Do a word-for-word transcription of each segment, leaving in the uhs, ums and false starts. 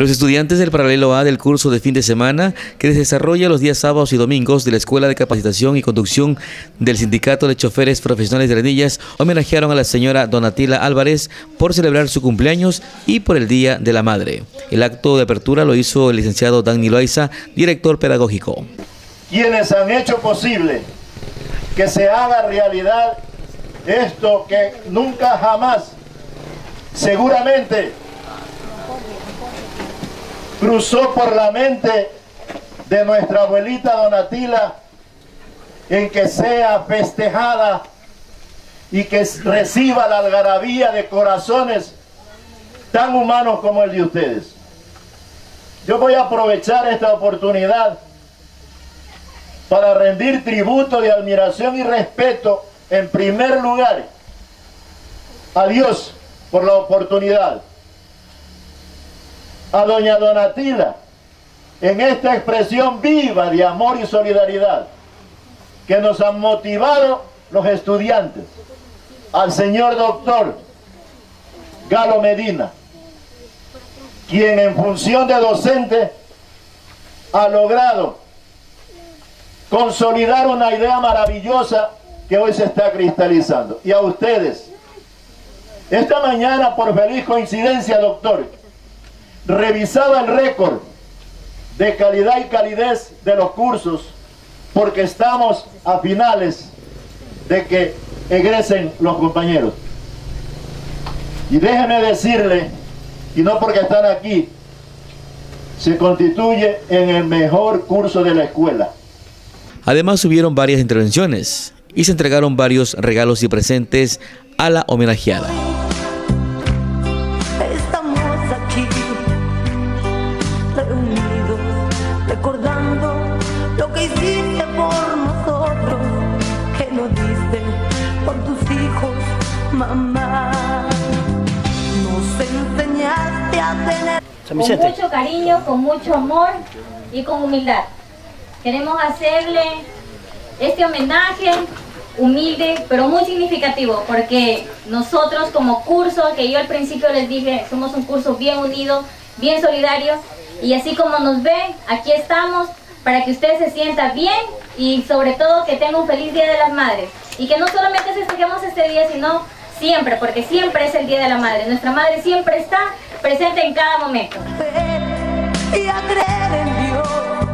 Los estudiantes del paralelo A del curso de fin de semana, que se desarrolla los días sábados y domingos de la Escuela de Capacitación y Conducción del Sindicato de Choferes Profesionales de Arenillas, homenajearon a la señora Donatila Álvarez por celebrar su cumpleaños y por el Día de la Madre. El acto de apertura lo hizo el licenciado Danny Loaiza, director pedagógico. Quienes han hecho posible que se haga realidad esto que nunca jamás, seguramente, cruzó por la mente de nuestra abuelita Donatila en que sea festejada y que reciba la algarabía de corazones tan humanos como el de ustedes. Yo voy a aprovechar esta oportunidad para rendir tributo de admiración y respeto, en primer lugar, a Dios por la oportunidad, a doña Donatila, en esta expresión viva de amor y solidaridad que nos han motivado los estudiantes, al señor doctor Galo Medina, quien en función de docente ha logrado consolidar una idea maravillosa que hoy se está cristalizando. Y a ustedes, esta mañana, por feliz coincidencia, doctor, revisaba el récord de calidad y calidez de los cursos, porque estamos a finales de que egresen los compañeros. Y déjeme decirle, y no porque están aquí, se constituye en el mejor curso de la escuela. Además, hubieron varias intervenciones y se entregaron varios regalos y presentes a la homenajeada. Estamos aquí, reunidos, recordando lo que hiciste por nosotros, que lo diste por tus hijos, mamá. Nos enseñaste a tener con mucho cariño, con mucho amor y con humildad. Queremos hacerle este homenaje humilde, pero muy significativo, porque nosotros como curso, que yo al principio les dije, somos un curso bien unido, bien solidario, y así como nos ven, aquí estamos para que usted se sienta bien y sobre todo que tenga un feliz Día de las Madres. Y que no solamente festejemos este día, sino siempre, porque siempre es el Día de la Madre. Nuestra madre siempre está presente en cada momento. Y a creer en Dios.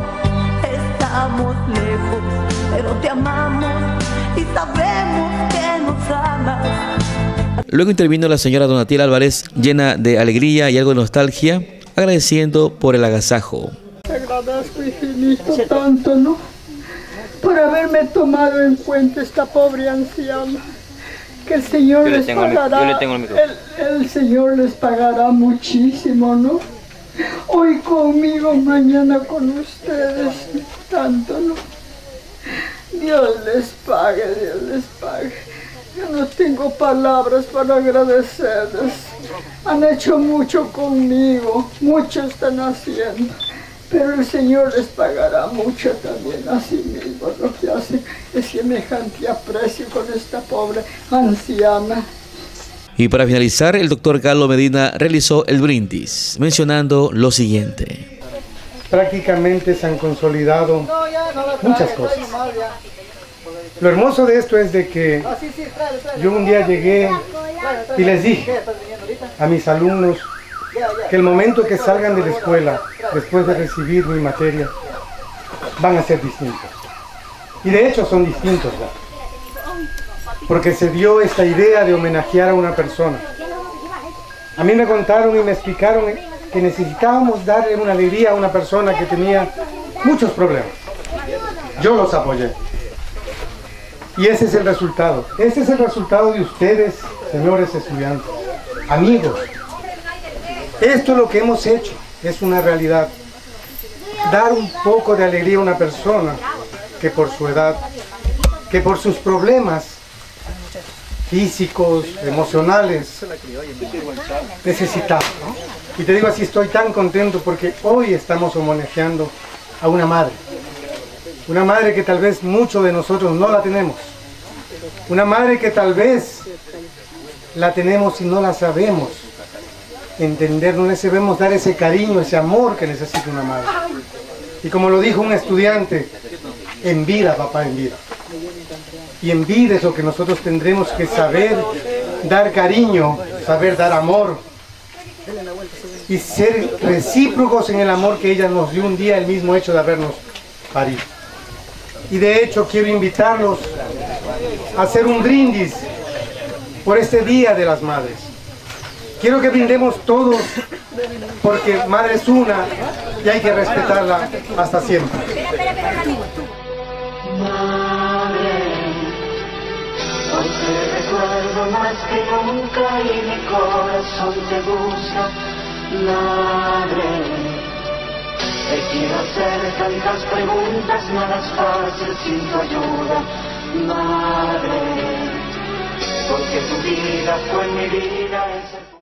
Estamos lejos, pero te amamos y sabemos que nos amas. Luego intervino la señora Donatila Álvarez, llena de alegría y algo de nostalgia, agradeciendo por el agasajo. Te agradezco, hijo, tanto, ¿no? Por haberme tomado en cuenta esta pobre anciana. Que el Señor les pagará, el, el Señor les pagará muchísimo, ¿no? Hoy conmigo, mañana con ustedes, tanto, ¿no? Dios les pague, Dios les pague. Yo no tengo palabras para agradecerles. Han hecho mucho conmigo, mucho están haciendo, pero el Señor les pagará mucho también a sí mismo lo que hacen, es semejante aprecio con esta pobre anciana. Y para finalizar, el doctor Galo Medina realizó el brindis, mencionando lo siguiente. Prácticamente se han consolidado muchas cosas. Lo hermoso de esto es de que yo un día llegué y les dije a mis alumnos que el momento que salgan de la escuela, después de recibir mi materia, van a ser distintos. Y de hecho son distintos ya. Porque se dio esta idea de homenajear a una persona. A mí me contaron y me explicaron que necesitábamos darle una alegría a una persona que tenía muchos problemas. Yo los apoyé. Y ese es el resultado. Ese es el resultado de ustedes, señores estudiantes, amigos. Esto es lo que hemos hecho, es una realidad. Dar un poco de alegría a una persona que por su edad, que por sus problemas físicos, emocionales, necesitaba, ¿no? Y te digo así, estoy tan contento porque hoy estamos homenajeando a una madre. Una madre que tal vez muchos de nosotros no la tenemos. Una madre que tal vez la tenemos y no la sabemos. entender, no les debemos dar ese cariño, ese amor que necesita una madre. Y como lo dijo un estudiante, en vida, papá, en vida. Y en vida es lo que nosotros tendremos que saber dar cariño, saber dar amor y ser recíprocos en el amor que ella nos dio un día, el mismo hecho de habernos parido. Y de hecho quiero invitarlos a hacer un brindis por este Día de las Madres. Quiero que brindemos todos, porque madre es una y hay que respetarla hasta siempre. Madre, hoy te recuerdo más que nunca y mi corazón te busca. Madre, te quiero hacer tantas preguntas, nada es fácil sin tu ayuda. Madre, porque tu vida fue mi vida.